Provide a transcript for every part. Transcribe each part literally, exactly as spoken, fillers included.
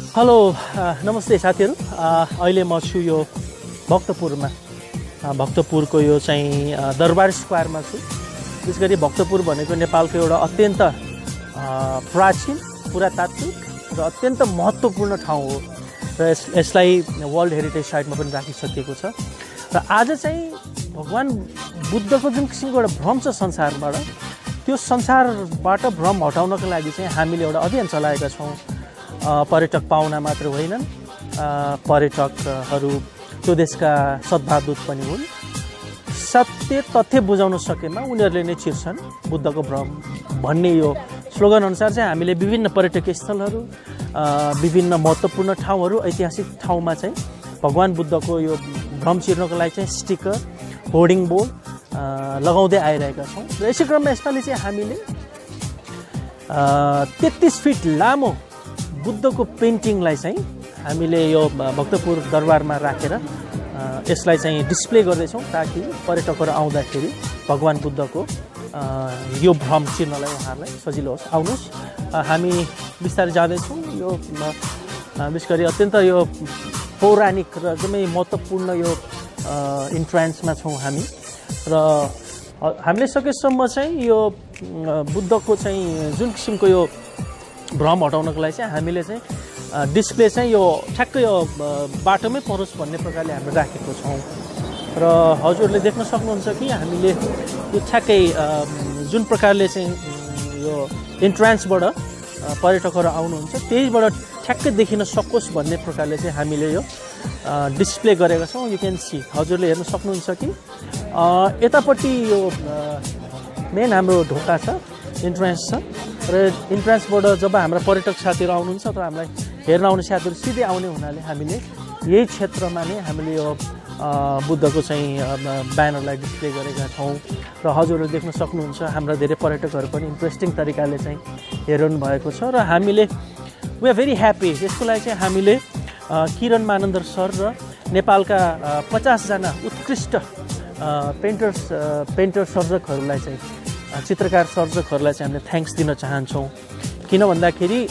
Hello नमस्ते साथीहरू। अहिले म छु यो भक्तपुरमा। भक्तपुरको यो चाहिँ दरबार स्क्वायरमा छु। विशेष गरी भक्तपुर भनेको नेपालको एउटा अत्यन्त प्राचीन पुरातात्विक र अत्यन्त महत्त्वपूर्ण ठाउँ हो र यस यसलाई वर्ल्ड हेरिटेज साइटमा पनि राखिसकेको छ। र आज चाहिँ भगवान बुद्धको जुन किसिमको एउटा भ्रम छ संसारबाट, त्यो संसारबाट भ्रम हटाउनको लागि चाहिँ हामीले एउटा अभियान चलाएका छौँ। पर्यटक पाहुना मात्र होइनन्, पर्यटकहरू त्यो देशका सद्भावदूत पनि हुन्। सत्य तथ्य बुझाउन सकेमा उनीहरूले नै चिर्छन् बुद्धको भ्रम भन्ने यो स्लोगन अनुसार चाहिँ हामीले विभिन्न पर्यटकीय स्थलहरू, विभिन्न महत्त्वपूर्ण ठाउँहरू, ऐतिहासिक ठाउँमा चाहिँ भगवान बुद्धको यो भ्रम चिर्नको लागि चाहिँ स्टिकर, होर्डिङ बोर्ड लगाउँदै आइरहेका छौँ। र यसै क्रममा यसपालि चाहिँ हामीले तेत्तिस फिट लामो बुद्धको पेन्टिङलाई चाहिँ हामीले यो भक्तपुर दरबारमा राखेर यसलाई चाहिँ डिस्प्ले गर्दैछौँ ताकि पर्यटकहरू आउँदाखेरि भगवान बुद्धको यो भ्रम चिर्नलाई उहाँहरूलाई सजिलो होस्। आउनुहोस्, हामी बिस्तारै जाँदैछौँ। यो विशेष गरी अत्यन्त यो पौराणिक र एकदमै महत्त्वपूर्ण यो इन्ट्रान्समा छौँ हामी। र हामीले सकेसम्म चाहिँ यो बुद्धको चाहिँ जुन किसिमको यो भ्रम हटाउनको लागि चाहिँ हामीले चाहिँ डिस्प्ले चाहिँ यो ठ्याक्कै यो बाटोमै परोस् भन्ने प्रकारले हामीले राखेको छौँ। र हजुरले देख्न सक्नुहुन्छ कि हामीले यो ठ्याक्कै जुन प्रकारले चाहिँ यो इन्ट्रान्सबाट पर्यटकहरू आउनुहुन्छ त्यहीबाट ठ्याक्कै देखिन सकोस् भन्ने प्रकारले चाहिँ हामीले यो डिस्प्ले गरेका छौँ। यु क्यान सी, हजुरले हेर्न सक्नुहुन्छ कि यतापट्टि यो मेन हाम्रो ढोका छ, इन्ट्रान्स छ। र इन्ट्रान्सबाट जब हाम्रा पर्यटक साथीहरू आउनुहुन्छ अथवा हामीलाई हेर्न आउने साथीहरू सिधै आउने हुनाले हामीले यही क्षेत्रमा नै हामीले यो बुद्धको चाहिँ ब्यानरलाई डिस्प्ले गरेका छौँ। र हजुरहरू देख्न सक्नुहुन्छ हाम्रा धेरै पर्यटकहरू पनि इन्ट्रेस्टिङ तरिकाले चाहिँ हेरिरहनु भएको छ। र हामीले वी आर भेरी ह्याप्पी। यसको लागि चाहिँ हामीले किरण मानन्दर सर र नेपालका पचासजना उत्कृष्ट पेन्टर्स पेन्टर सर्जकहरूलाई चाहिँ चित्रकार सर्जकहरूलाई चाहिँ हामीले थ्याङ्क्स दिन चाहन्छौँ। किन भन्दाखेरि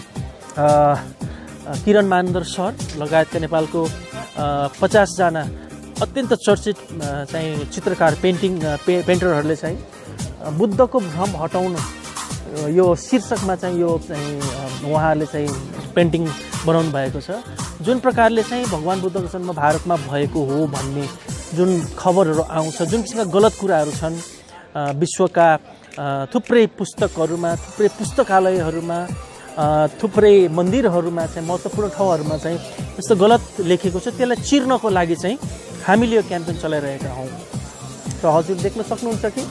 किरण मानन्दर सर लगायतका नेपालको पचासजना अत्यन्त चर्चित चाहिँ चित्रकार पेन्टिङ पे पेन्टरहरूले चाहिँ बुद्धको भ्रम हटाउनु यो शीर्षकमा चाहिँ यो चाहिँ उहाँहरूले चाहिँ पेन्टिङ बनाउनु भएको छ। जुन प्रकारले चाहिँ भगवान बुद्धको जन्म भारतमा भएको हो भन्ने जुन खबरहरू आउँछ, जुन किसिमका गलत कुराहरू छन्, विश्वका थुप्रै पुस्तकहरूमा, थुप्रै पुस्तकालयहरूमा, थुप्रै मन्दिरहरूमा चाहिँ महत्त्वपूर्ण ठाउँहरूमा चाहिँ यस्तो गलत लेखेको छ, त्यसलाई चिर्नको लागि चाहिँ हामीले यो क्याम्पेन चलाइरहेका हौँ। र हजुर देख्न सक्नुहुन्छ कि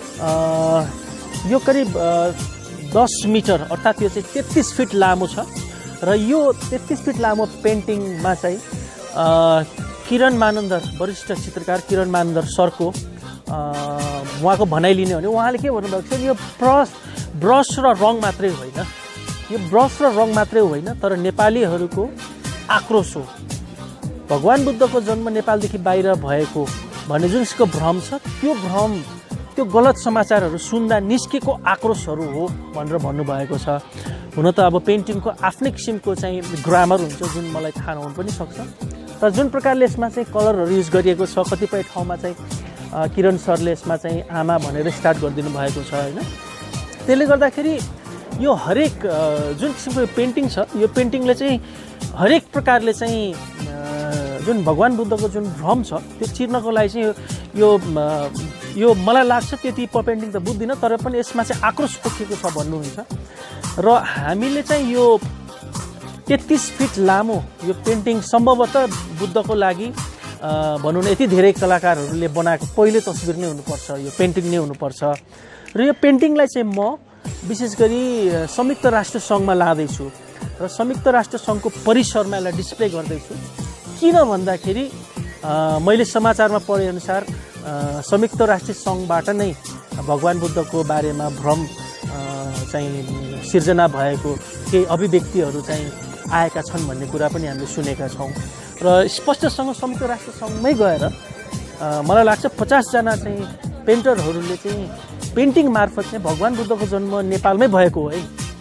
यो करिब दस मिटर अर्थात् यो चाहिँ तेत्तिस फिट लामो छ। र यो तेत्तिस फिट लामो पेन्टिङमा चाहिँ किरण मानन्दर, वरिष्ठ चित्रकार किरण मानन्दर सरको उहाँको भनाइ लिने हो भने उहाँले के भन्नुभएको छ, यो ब्रस ब्रस र रङ मात्रै होइन, यो ब्रस र रङ मात्रै होइन तर नेपालीहरूको आक्रोश हो। भगवान बुद्धको जन्म नेपालदेखि बाहिर भएको भन्ने जुन यसको भ्रम छ, त्यो भ्रम, त्यो गलत समाचारहरू सुन्दा निस्केको आक्रोशहरू हो भनेर भन्नुभएको छ। हुन त अब पेन्टिङको आफ्नै किसिमको चाहिँ ग्रामर हुन्छ जुन मलाई थाहा नहुन पनि सक्छ, तर जुन प्रकारले यसमा चाहिँ कलरहरू युज गरिएको छ, कतिपय ठाउँमा चाहिँ किरण सरले यसमा चाहिँ आमा भनेर स्टार्ट गरिदिनु भएको छ होइन। त्यसले गर्दाखेरि यो हरेक जुन किसिमको पेन्टिङ छ, यो पेन्टिङले चाहिँ हरेक प्रकारले चाहिँ जुन भगवान बुद्धको जुन भ्रम छ त्यो चिर्नको लागि चाहिँ यो यो मलाई लाग्छ त्यति पेन्टिङ त बुझ्दिनँ, तर पनि यसमा चाहिँ आक्रोश पोखिएको छ भन्नुहुन्छ। र हामीले चाहिँ यो तेत्तिस फिट लामो यो पेन्टिङ सम्भवतः बुद्धको लागि भनौँ न यति धेरै कलाकारहरूले बनाएको पहिलो तस्बिर नै हुनुपर्छ, यो पेन्टिङ नै हुनुपर्छ। र यो पेन्टिङलाई चाहिँ म विशेष गरी संयुक्त राष्ट्र सङ्घमा लाँदैछु र संयुक्त राष्ट्र सङ्घको परिसरमा यसलाई डिस्प्ले गर्दैछु। किन भन्दाखेरि मैले समाचारमा पढेअनुसार संयुक्त राष्ट्र सङ्घबाट नै भगवान बुद्धको बारेमा भ्रम चाहिँ सिर्जना भएको केही अभिव्यक्तिहरू चाहिँ आएका छन् भन्ने कुरा पनि हामीले सुनेका छौँ। र स्पष्टसँग संयुक्त राष्ट्र सङ्घमै गएर मलाई लाग्छ पचासजना चाहिँ पेन्टरहरूले चाहिँ पेन्टिङ मार्फत चाहिँ भगवान बुद्धको जन्म नेपालमै भएको हो है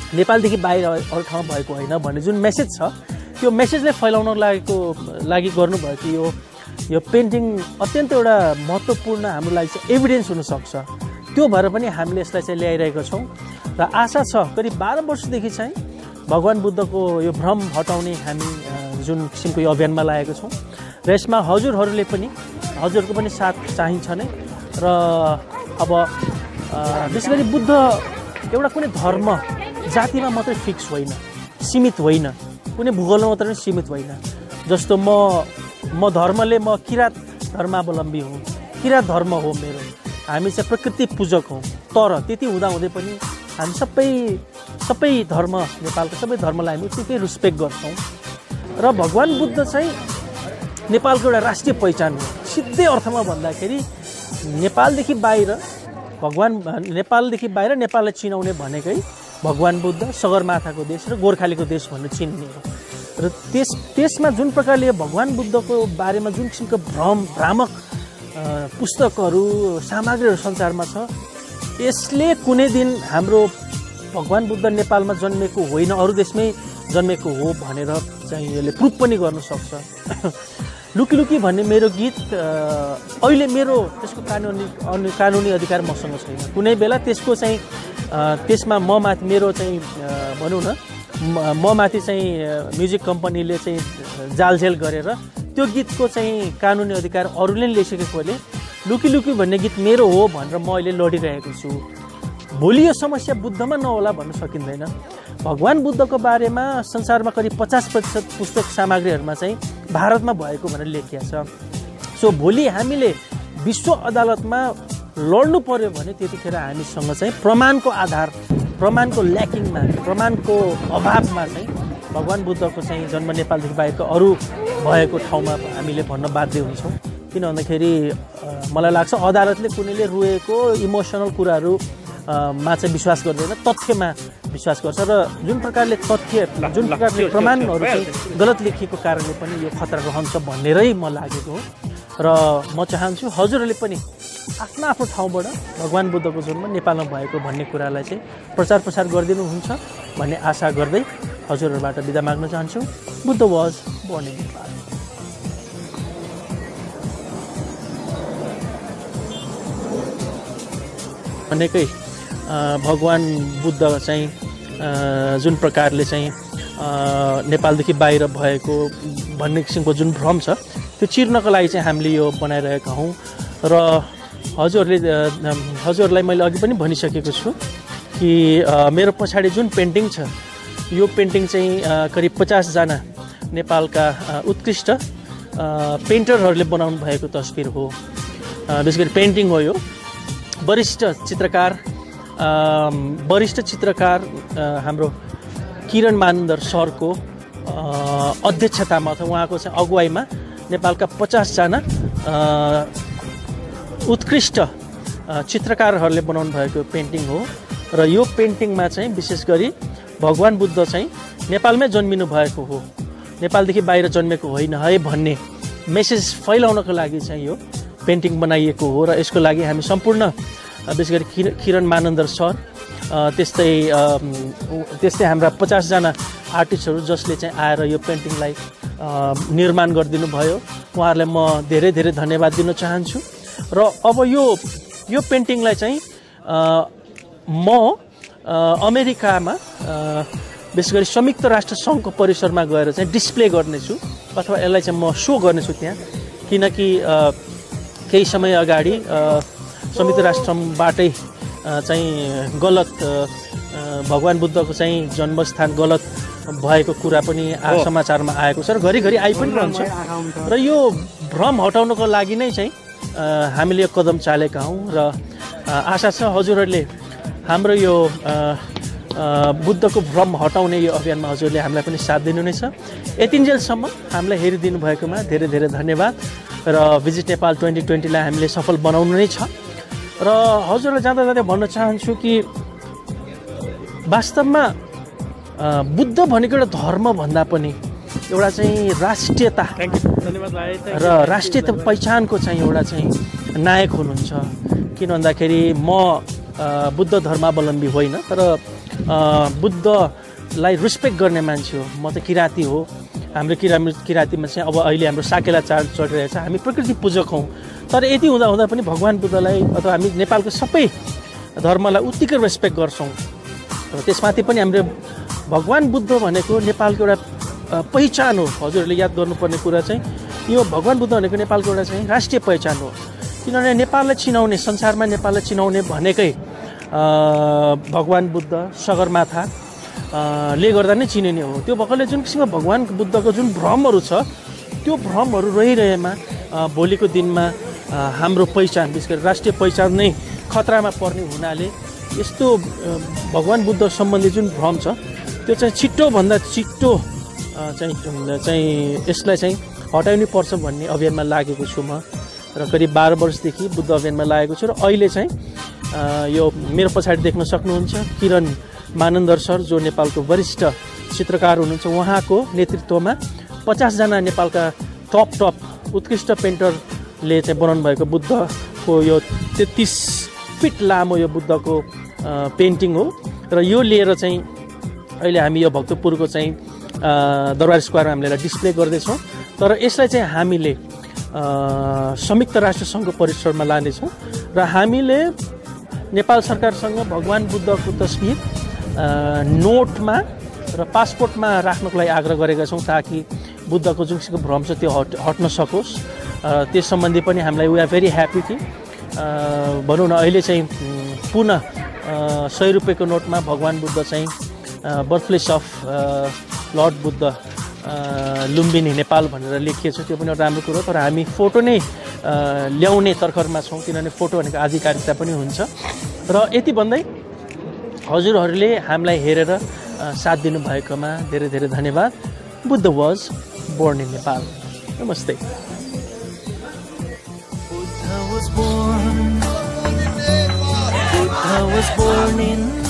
नेपालदेखि बाहिर अरू ठाउँमा भएको होइन भन्ने जुन मेसेज छ त्यो मेसेजलाई फैलाउन लागेको लागि गर्नुभएको यो यो पेन्टिङ अत्यन्त एउटा महत्त्वपूर्ण हाम्रो लागि चाहिँ एभिडेन्स हुनसक्छ। त्यो भएर पनि हामीले यसलाई चाहिँ ल्याइरहेका छौँ र आशा छ करिब बाह्र वर्षदेखि चाहिँ भगवान् बुद्धको यो भ्रम हटाउने हामी जुन किसिमको यो अभियानमा लागेको छौँ र यसमा हजुरहरूले पनि हजुरहरूको पनि साथ चाहिन्छ नै। र अब विशेष गरी बुद्ध एउटा कुनै धर्म जातिमा मात्रै फिक्स होइन, सीमित होइन, कुनै भूगोलमा मात्रै सीमित होइन। जस्तो म म धर्मले म किराँत धर्मावलम्बी हुँ, किराँत धर्म हो मेरो, हामी चाहिँ प्रकृति पूजक हौँ। तर त्यति हुँदाहुँदै पनि हामी सबै सबै धर्म नेपालको सबै धर्मलाई हामी उत्तिकै रेस्पेक्ट गर्छौँ र भगवान् बुद्ध चाहिँ नेपालको एउटा राष्ट्रिय पहिचान हो। सिधै अर्थमा भन्दाखेरि नेपालदेखि बाहिर भगवान् नेपालदेखि बाहिर नेपाललाई चिनाउने भनेकै भगवान् बुद्ध, सगरमाथाको देश र गोर्खालीको देश भनेर चिन्ने हो। र त्यस त्यसमा जुन प्रकारले भगवान् बुद्धको बारेमा जुन किसिमको भ्रम भ्रामक पुस्तकहरू सामग्रीहरू संसारमा छ, यसले कुनै दिन हाम्रो भगवान् बुद्ध नेपालमा जन्मेको होइन अरू देशमै जन्मेको हो भनेर चाहिँ यसले प्रुफ पनि गर्न सक्छ। लुकी लुकी भन्ने मेरो गीत अहिले मेरो त्यसको कानुनी कानुनी अधिकार मसँग छैन। कुनै बेला त्यसको चाहिँ त्यसमा म माथि मेरो चाहिँ भनौँ न म माथि चाहिँ म्युजिक कम्पनीले चाहिँ जालझेल गरेर त्यो गीतको चाहिँ कानुनी अधिकार अरूले ल्याइसकेकोले लुकी लुकी भन्ने गीत मेरो हो भनेर म अहिले लडिरहेको छु। भोलि यो समस्या बुद्धमा नहोला भन्न सकिँदैन। भगवान् बुद्धको बारेमा संसारमा करिब पचास प्रतिशत पुस्तक सामग्रीहरूमा चाहिँ भारतमा भएको भनेर लेखिएको छ। सो भोलि हामीले विश्व अदालतमा लड्नु पर्यो भने त्यतिखेर हामीसँग चाहिँ प्रमाणको आधार, प्रमाणको ल्याकिङमा, प्रमाणको अभावमा चाहिँ भगवान् बुद्धको चाहिँ जन्म नेपालदेखि बाहिरको अरू भएको ठाउँमा हामीले भन्न बाध्य हुन्छौँ। किन भन्दाखेरि मलाई लाग्छ अदालतले कुनैले रुएको इमोसनल कुराहरू मा चाहिँ विश्वास गर्दैन, तथ्यमा विश्वास गर्छ र जुन प्रकारले तथ्य जुन प्रकारले प्रमाणहरू चाहिँ गलत लेखिएको कारणले पनि यो खतरा रहन्छ भनेरै म लागेको हो। र म चाहन्छु हजुरहरूले पनि आफ्नो आफ्नो ठाउँबाट भगवान् बुद्धको जन्म नेपालमा भएको भन्ने कुरालाई चाहिँ प्रचार प्रसार गरिदिनुहुन्छ भन्ने आशा गर्दै हजुरहरूबाट बिदा माग्न चाहन्छु। Buddha was born in Nepal. भनेकै भगवान् बुद्ध चाहिँ जुन प्रकारले चाहिँ नेपालदेखि बाहिर भएको भन्ने किसिमको जुन भ्रम छ त्यो चिर्नको लागि चाहिँ हामीले यो बनाइरहेका हौँ। र हजुरहरूले हजुरहरूलाई मैले अघि पनि भनिसकेको छु कि मेरो पछाडि जुन पेन्टिङ छ यो पेन्टिङ चाहिँ करिब पचासजना नेपालका उत्कृष्ट पेन्टरहरूले बनाउनु भएको तस्बिर हो। विशेष गरी पेन्टिङ हो यो। वरिष्ठ चित्रकार वरिष्ठ चित्रकार हाम्रो किरण मानन्दर सरको अध्यक्षतामा अथवा उहाँको चाहिँ अगुवाईमा नेपालका पचासजना उत्कृष्ट चित्रकारहरूले बनाउनु भएको पेन्टिङ हो। र यो पेन्टिङमा चाहिँ विशेष गरी भगवान् बुद्ध चाहिँ नेपालमै जन्मिनु भएको हो, नेपालदेखि बाहिर जन्मेको होइन है भन्ने मेसेज फैलाउनको लागि चाहिँ यो पेन्टिङ बनाइएको हो। र यसको लागि हामी सम्पूर्ण विशेष गरी किरण मानन्दर सर त्यस्तै त्यस्तै हाम्रा पचासजना आर्टिस्टहरू जसले चाहिँ आएर यो पेन्टिङलाई निर्माण गरिदिनु भयो, उहाँहरूलाई म धेरै धेरै धन्यवाद दिन चाहन्छु। र अब यो यो पेन्टिङलाई चाहिँ म अमेरिकामा विशेष गरी संयुक्त राष्ट्र सङ्घको परिसरमा गएर चाहिँ डिस्प्ले गर्नेछु अथवा यसलाई चाहिँ म सो गर्नेछु त्यहाँ। किनकि केही समय अगाडि संयुक्त राष्ट्रबाटै चाहिँ गलत भगवान् बुद्धको चाहिँ जन्मस्थान गलत भएको कुरा पनि समाचारमा आएको छ र घरिघरि आइ पनि रहन्छ। र यो भ्रम हटाउनको लागि नै चाहिँ हामीले यो कदम चालेका हौँ र आशा छ हजुरहरूले हाम्रो यो बुद्धको भ्रम हटाउने यो अभियानमा हजुरले हामीलाई पनि साथ दिनुहुनेछ। यतिन्जेलसम्म हामीलाई हेरिदिनु भएकोमा धेरै धेरै धन्यवाद। र भिजिट नेपाल ट्वेन्टी ट्वेन्टीलाई हामीले सफल बनाउनु नै छ। र हजुरलाई जाँदा जाँदै भन्न चाहन्छु कि वास्तवमा बुद्ध भनेको एउटा धर्म भन्दा पनि एउटा चाहिँ राष्ट्रियता र राष्ट्रिय पहिचानको चाहिँ एउटा चाहिँ नायक हुनुहुन्छ। किन भन्दाखेरि म बुद्ध धर्मावलम्बी होइन, तर बुद्धलाई रिस्पेक्ट गर्ने मान्छे हो। म त किराँती हो, हाम्रो किरा किराँतीमा चाहिँ अब अहिले हाम्रो साकेला चाड चलिरहेछ, हामी प्रकृति पूजक हौँ। तर यति हुँदा हुँदा पनि भगवान् बुद्धलाई अथवा हामी नेपालको सबै धर्मलाई उत्तिकै रेस्पेक्ट गर्छौँ। र त्यसमाथि पनि हाम्रो भगवान् बुद्ध भनेको नेपालको एउटा पहिचान हो। हजुरहरूले याद गर्नुपर्ने कुरा चाहिँ यो भगवान् बुद्ध भनेको नेपालको एउटा चाहिँ राष्ट्रिय पहिचान हो। किनभने नेपाललाई चिनाउने, संसारमा नेपाललाई चिनाउने भनेकै भगवान् बुद्ध, सगरमाथा ले गर्दा नै चिनिने हो। त्यो भएकोले जुन किसिमको भगवान् बुद्धको जुन भ्रमहरू छ, त्यो भ्रमहरू रहिरहेमा भोलिको दिनमा हाम्रो पहिचान, विशेष गरी राष्ट्रिय पहिचान नै खतरामा पर्ने हुनाले यस्तो भगवान् बुद्ध सम्बन्धी जुन भ्रम छ त्यो चाहिँ छिट्टोभन्दा छिट्टो चाहिँ चाहिँ यसलाई चाहिँ हटाउनु पर्छ भन्ने अभियानमा लागेको छु म। र करिब बाह्र वर्षदेखि बुद्ध अभियानमा लागेको छु। र अहिले चाहिँ यो मेरो पछाडि देख्न सक्नुहुन्छ किरण मानन्दर सर, जो नेपालको वरिष्ठ चित्रकार हुनुहुन्छ, उहाँको नेतृत्वमा पचासजना नेपालका टप टप उत्कृष्ट पेन्टरले चाहिँ बनाउनु भएको बुद्धको यो तेत्तिस फिट लामो यो बुद्धको पेन्टिङ हो। र यो लिएर चाहिँ अहिले हामी यो भक्तपुरको चाहिँ दरबार स्क्वायरमा हामीले यसलाई डिस्प्ले गर्दैछौँ। तर यसलाई चाहिँ हामीले संयुक्त राष्ट्र सङ्घको परिसरमा लानेछौँ र हामीले नेपाल सरकारसँग भगवान् बुद्धको तस्बिर नोटमा र पासपोर्टमा राख्नको लागि आग्रह गरेका छौँ, ताकि बुद्धको जुन किसिमको भ्रम छ त्यो हट हट्न सकोस्। त्यस सम्बन्धी पनि हामीलाई वी आर भेरी ह्याप्पी कि भनौँ न अहिले चाहिँ पुनः सय रुपियाँको नोटमा भगवान् बुद्ध चाहिँ birthplace of Lord Buddha Lumbini Nepal भनेर लेखिएको छ। त्यो पनि एउटा राम्रो कुरो, तर हामी फोटो नै ल्याउने तर्खरमा छौँ, किनभने फोटो भनेको आधिकारिकता पनि हुन्छ। र यति भन्दै हजुरहरूले हामीलाई हेरेर साथ दिनुभएकोमा धेरै धेरै धन्यवाद। Buddha was born in Nepal. नमस्ते। Buddha was born, Buddha was born in